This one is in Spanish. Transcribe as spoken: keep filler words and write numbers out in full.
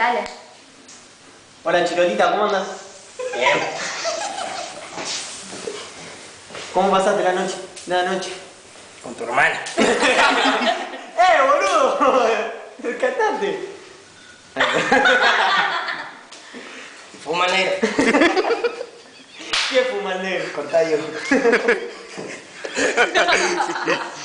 Italia. Hola Chirolita, ¿cómo andas? Bien. ¿Cómo pasaste la noche? La noche. Con tu hermana. ¡Eh, boludo! ¡Rescatate! Fuma negro. ¿Qué fuma el negro? Contá yo.